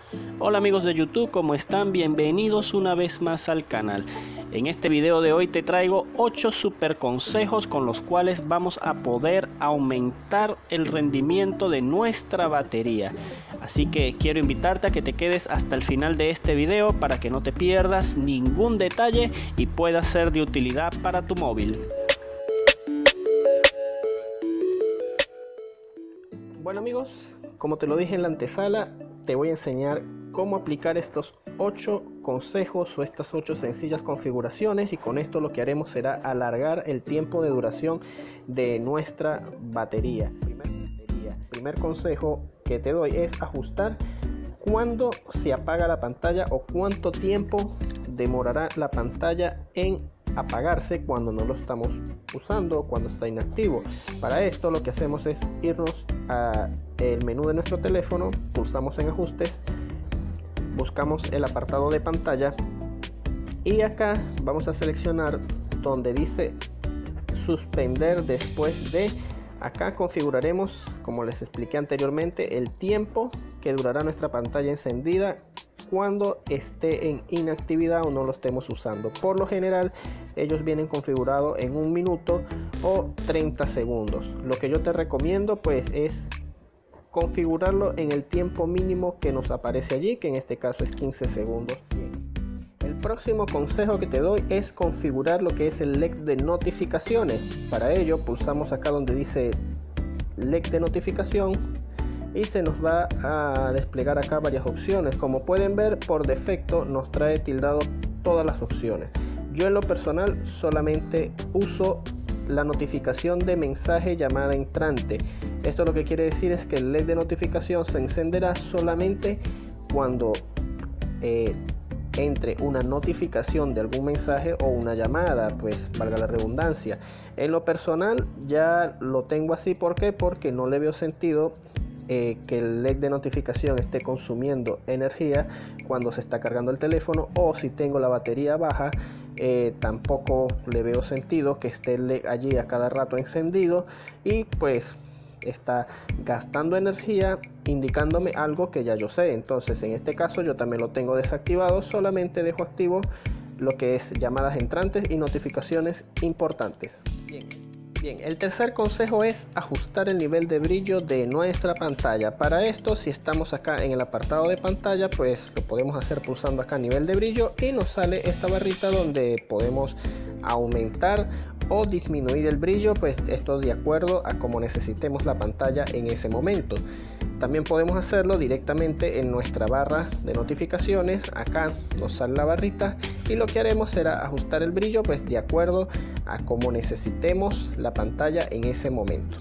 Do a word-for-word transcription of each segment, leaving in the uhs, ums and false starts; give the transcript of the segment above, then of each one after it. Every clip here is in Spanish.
Hola amigos de YouTube, ¿cómo están? Bienvenidos una vez más al canal. En este video de hoy te traigo ocho super consejos con los cuales vamos a poder aumentar el rendimiento de nuestra batería. Así que quiero invitarte a que te quedes hasta el final de este video para que no te pierdas ningún detalle y pueda ser de utilidad para tu móvil. Bueno amigos, como te lo dije en la antesala, te voy a enseñar cómo aplicar estos ocho consejos o estas ocho sencillas configuraciones, y con esto lo que haremos será alargar el tiempo de duración de nuestra batería. Primer, batería. Primer consejo que te doy es ajustar cuándo se apaga la pantalla o cuánto tiempo demorará la pantalla en apagarse cuando no lo estamos usando, cuando está inactivo. Para esto lo que hacemos es irnos al menú de nuestro teléfono, pulsamos en ajustes, buscamos el apartado de pantalla y acá vamos a seleccionar donde dice suspender después de. Acá configuraremos, como les expliqué anteriormente, el tiempo que durará nuestra pantalla encendida cuando esté en inactividad o no lo estemos usando. Por lo general ellos vienen configurados en un minuto o treinta segundos. Lo que yo te recomiendo pues es configurarlo en el tiempo mínimo que nos aparece allí, que en este caso es quince segundos. Bien. El próximo consejo que te doy es configurar lo que es el L E D de notificaciones. Para ello pulsamos acá donde dice L E D de notificación y se nos va a desplegar acá varias opciones. Como pueden ver, por defecto nos trae tildado todas las opciones. Yo en lo personal solamente uso la notificación de mensaje llamada entrante. Esto lo que quiere decir es que el L E D de notificación se encenderá solamente cuando eh, entre una notificación de algún mensaje o una llamada, pues valga la redundancia. En lo personal ya lo tengo así. ¿Por qué? Porque no le veo sentido Eh, que el L E D de notificación esté consumiendo energía cuando se está cargando el teléfono, o si tengo la batería baja, eh, tampoco le veo sentido que esté el L E D allí a cada rato encendido y pues está gastando energía indicándome algo que ya yo sé. Entonces en este caso yo también lo tengo desactivado, solamente dejo activo lo que es llamadas entrantes y notificaciones importantes. Bien. Bien, el tercer consejo es ajustar el nivel de brillo de nuestra pantalla. Para esto, si estamos acá en el apartado de pantalla, pues lo podemos hacer pulsando acá nivel de brillo y nos sale esta barrita donde podemos aumentar o disminuir el brillo, pues esto de acuerdo a cómo necesitemos la pantalla en ese momento. También podemos hacerlo directamente en nuestra barra de notificaciones. Acá nos sale la barrita y lo que haremos será ajustar el brillo pues de acuerdo a cómo necesitemos la pantalla en ese momento.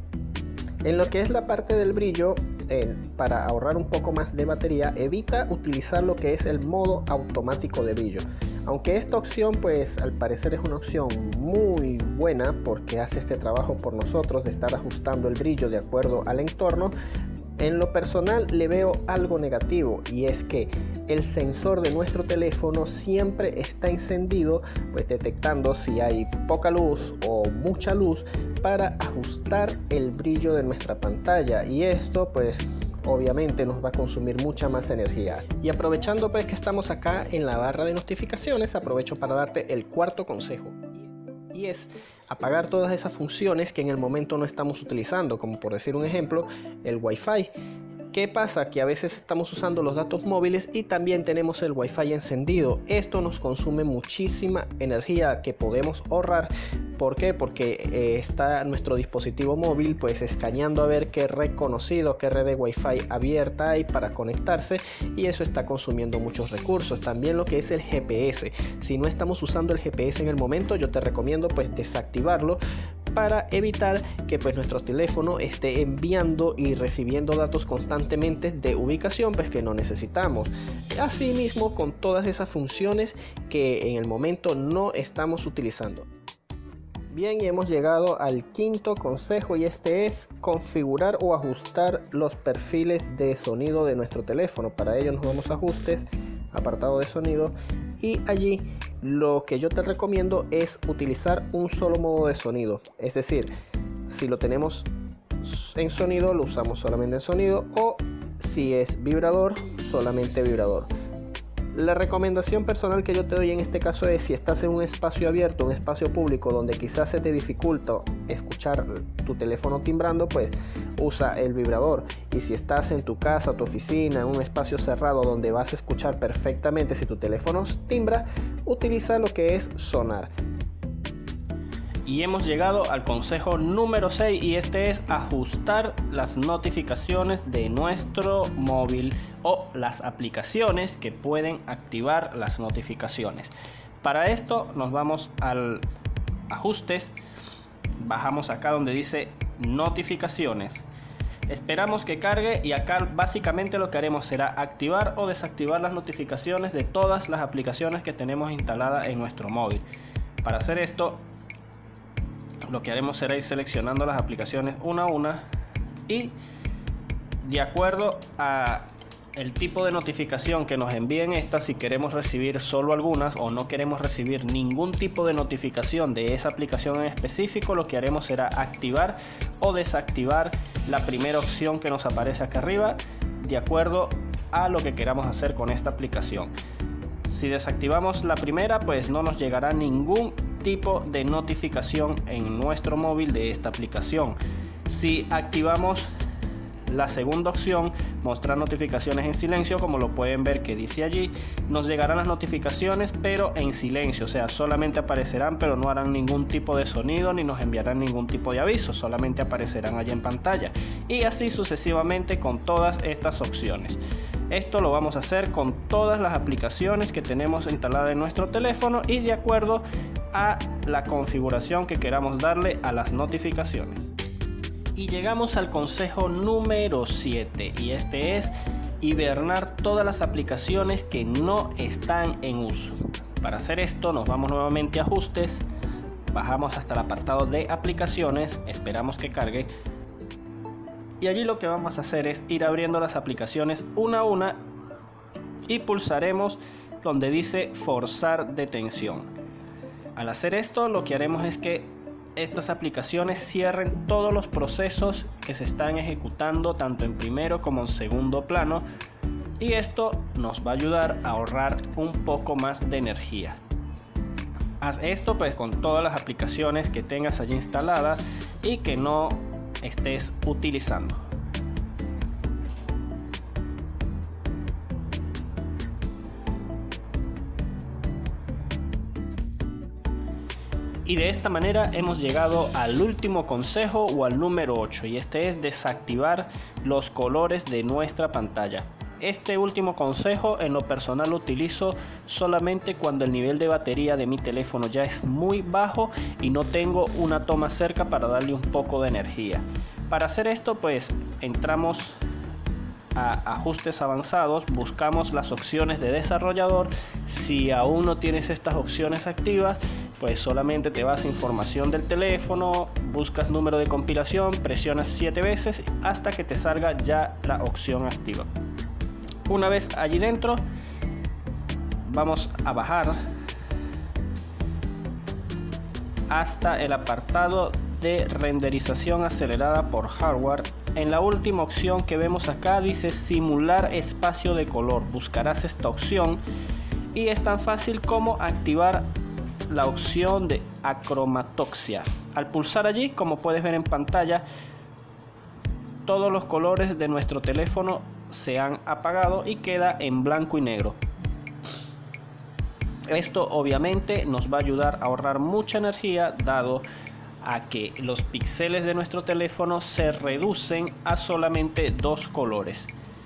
En lo que es la parte del brillo, eh, para ahorrar un poco más de batería, evita utilizar lo que es el modo automático de brillo. Aunque esta opción pues al parecer es una opción muy buena porque hace este trabajo por nosotros de estar ajustando el brillo de acuerdo al entorno, en lo personal le veo algo negativo, y es que el sensor de nuestro teléfono siempre está encendido, pues detectando si hay poca luz o mucha luz para ajustar el brillo de nuestra pantalla, y esto pues obviamente nos va a consumir mucha más energía. Y aprovechando pues que estamos acá en la barra de notificaciones, aprovecho para darte el cuarto consejo, y es apagar todas esas funciones que en el momento no estamos utilizando, como por decir un ejemplo el Wi-Fi. ¿Qué pasa? Que a veces estamos usando los datos móviles y también tenemos el Wi-Fi encendido. Esto nos consume muchísima energía que podemos ahorrar. ¿Por qué? Porque eh, está nuestro dispositivo móvil pues escaneando a ver qué reconocido, qué red de Wi-Fi abierta hay para conectarse, y eso está consumiendo muchos recursos. También lo que es el G P S. Si no estamos usando el G P S en el momento, yo te recomiendo pues desactivarlo para evitar que pues nuestro teléfono esté enviando y recibiendo datos constantemente de ubicación pues que no necesitamos. Asimismo con todas esas funciones que en el momento no estamos utilizando. Bien, y hemos llegado al quinto consejo, y este es configurar o ajustar los perfiles de sonido de nuestro teléfono. Para ello nos vamos a ajustes, apartado de sonido, y allí lo que yo te recomiendo es utilizar un solo modo de sonido. Es decir, si lo tenemos en sonido, lo usamos solamente en sonido, o si es vibrador, solamente vibrador. La recomendación personal que yo te doy en este caso es, si estás en un espacio abierto, un espacio público donde quizás se te dificulta escuchar tu teléfono timbrando, pues usa el vibrador. Y si estás en tu casa, tu oficina, en un espacio cerrado donde vas a escuchar perfectamente si tu teléfono timbra, utiliza lo que es sonar. Y hemos llegado al consejo número seis, y este es ajustar las notificaciones de nuestro móvil o las aplicaciones que pueden activar las notificaciones. Para esto nos vamos al ajustes, bajamos acá donde dice notificaciones, esperamos que cargue y acá básicamente lo que haremos será activar o desactivar las notificaciones de todas las aplicaciones que tenemos instaladas en nuestro móvil. Para hacer esto, lo que haremos será ir seleccionando las aplicaciones una a una, y de acuerdo a el tipo de notificación que nos envíen estas, si queremos recibir solo algunas o no queremos recibir ningún tipo de notificación de esa aplicación en específico, lo que haremos será activar o desactivar la primera opción que nos aparece acá arriba, de acuerdo a lo que queramos hacer con esta aplicación. Si desactivamos la primera, pues no nos llegará ningún tipo de notificación en nuestro móvil de esta aplicación. Si activamos la segunda opción, mostrar notificaciones en silencio, como lo pueden ver que dice allí, nos llegarán las notificaciones pero en silencio, o sea, solamente aparecerán pero no harán ningún tipo de sonido ni nos enviarán ningún tipo de aviso, solamente aparecerán allí en pantalla, y así sucesivamente con todas estas opciones. Esto lo vamos a hacer con todas las aplicaciones que tenemos instaladas en nuestro teléfono y de acuerdo a la configuración que queramos darle a las notificaciones. Y llegamos al consejo número siete, y este es hibernar todas las aplicaciones que no están en uso. Para hacer esto nos vamos nuevamente a ajustes, bajamos hasta el apartado de aplicaciones, esperamos que cargue, y allí lo que vamos a hacer es ir abriendo las aplicaciones una a una y pulsaremos donde dice forzar detención. Al hacer esto, lo que haremos es que estas aplicaciones cierren todos los procesos que se están ejecutando tanto en primero como en segundo plano, y esto nos va a ayudar a ahorrar un poco más de energía. Haz esto pues con todas las aplicaciones que tengas allí instaladas y que no estés utilizando. Y de esta manera hemos llegado al último consejo, o al número ocho, y este es desactivar los colores de nuestra pantalla. Este último consejo en lo personal lo utilizo solamente cuando el nivel de batería de mi teléfono ya es muy bajo y no tengo una toma cerca para darle un poco de energía. Para hacer esto pues entramos a ajustes avanzados, buscamos las opciones de desarrollador. Si aún no tienes estas opciones activas, pues solamente te vas a información del teléfono, buscas número de compilación, presionas siete veces hasta que te salga ya la opción activa. Una vez allí dentro, vamos a bajar hasta el apartado de renderización acelerada por hardware. En la última opción que vemos acá dice simular espacio de color. Buscarás esta opción y es tan fácil como activar la opción de acromatoxia. Al pulsar allí, como puedes ver en pantalla, todos los colores de nuestro teléfono se han apagado y queda en blanco y negro. Esto obviamente nos va a ayudar a ahorrar mucha energía, dado a que los píxeles de nuestro teléfono se reducen a solamente dos colores.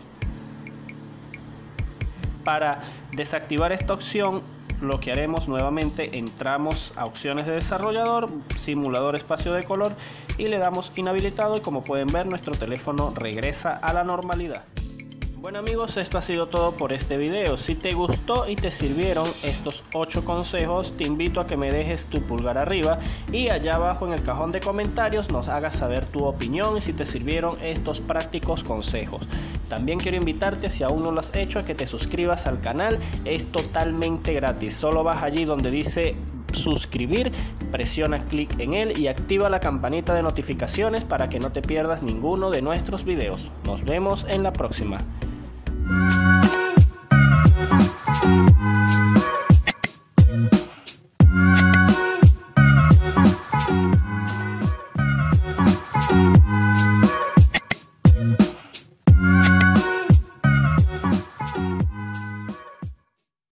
Para desactivar esta opción, lo que haremos nuevamente, entramos a opciones de desarrollador, simulador espacio de color, y le damos inhabilitado, y como pueden ver nuestro teléfono regresa a la normalidad. Bueno amigos, esto ha sido todo por este video. Si te gustó y te sirvieron estos ocho consejos, te invito a que me dejes tu pulgar arriba y allá abajo en el cajón de comentarios nos hagas saber tu opinión y si te sirvieron estos prácticos consejos. También quiero invitarte, si aún no lo has hecho, a que te suscribas al canal. Es totalmente gratis, solo vas allí donde dice suscribir, presiona clic en él y activa la campanita de notificaciones para que no te pierdas ninguno de nuestros videos. Nos vemos en la próxima. We'll be right back.